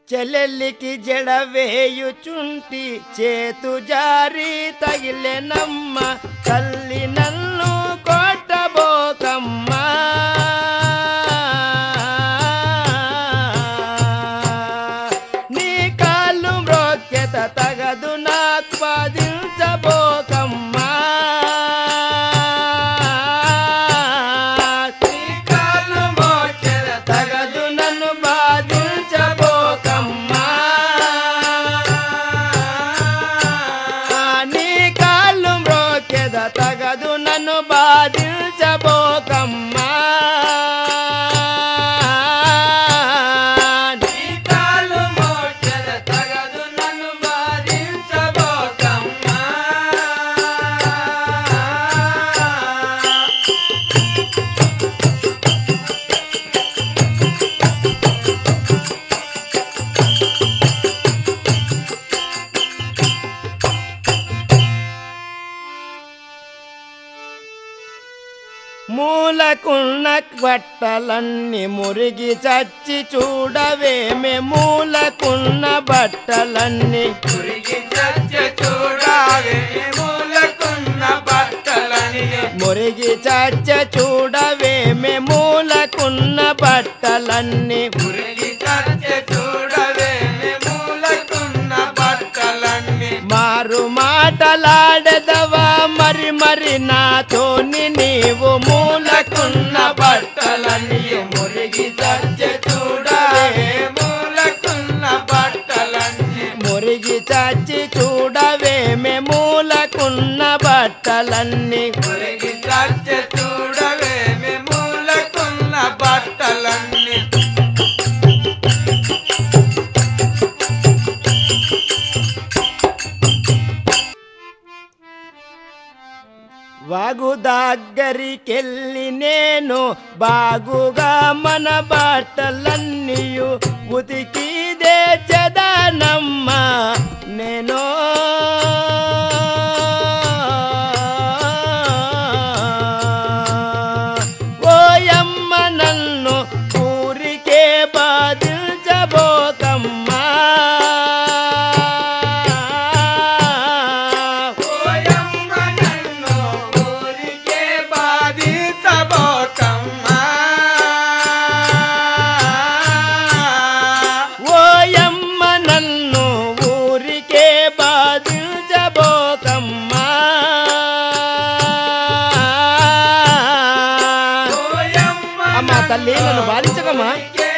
చెల్లెల్లికి జడవేయుచుంటి చేతు జారి తగిలెనమ్మ తల్లి నన్ను కొట్టబోకమ్మా నీ కాళ్ళు మ్రోక్యత తగదు నాకు బాధించబోకమ్మా తగదు నన్ను బాధించబోకమ్మా నీ కాళ్ళు మోచెద తగదు నన్ను బాధించబోకమ్మా మూలకున్న బట్టలన్నీ మురిగి చచ్చి చూడవేమే మూలకున్న బట్టలన్నీ మురిగి చచ్చి చూడవేమే మూలకున్న బట్టలన్నీ మురిగి చచ్చ చూడవేమే మూలకున్న బట్టలన్నీ మురిగి చచ్చి చూడవేమే మూలకున్న బట్టలన్నీ మారు మాటలాడదవా మరి మరి నాతోని నీవు మూలకున్న బట్టలన్నీ మురిగి చచ్చి చూడవే మూలకున్న బట్టలన్నీ మురిగి చచ్చి చూడవేమే మూలకున్న బట్టలన్నీ మురిగి చచ్చి చూడవేమే మూలకున్న బట్టలన్నీ వాగు దగ్గరికెళ్ళి నేను బాగుగా మన బట్టలన్నీయు ఉతికి దేచదనమ్మా నేను ఓయమ్మ నన్ను ఊరికే బాధించబోకమ్మా తల్లి నన్ను బాధించకమ్మా